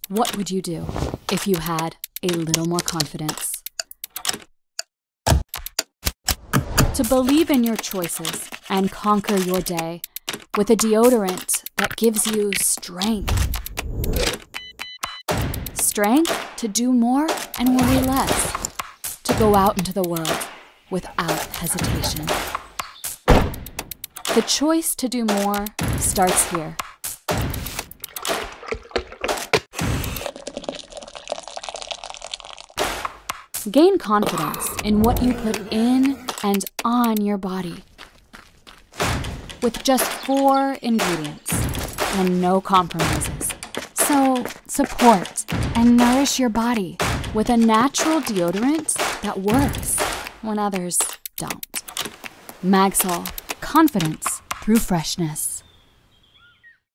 What would you do if you had a little more confidence? To believe in your choices and conquer your day with a deodorant that gives you strength. Strength to do more and worry less. To go out into the world without hesitation. The choice to do more starts here. Gain confidence in what you put in and on your body. With just 4 ingredients and no compromises. So support and nourish your body with a natural deodorant that works when others don't. Magsol, confidence through freshness.